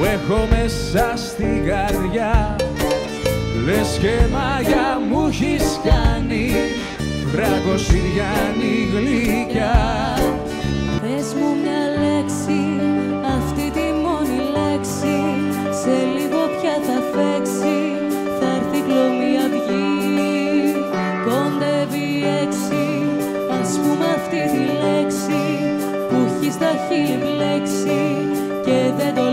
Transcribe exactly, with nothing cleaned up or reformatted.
που έχω μέσα στην καρδιά. Λες και μάγια μου έχεις κάνει, βρακοσυριάνη γλυκιά. Πες μου μια λέξη, αυτή τη μόνη λέξη, σε λίγο πια θα φέξει, θα έρθει κλωμή αυγή. Κοντεύει έξι, ας πούμε αυτή τη λέξη, που έχει στα χείλη μπλέξει και δεν το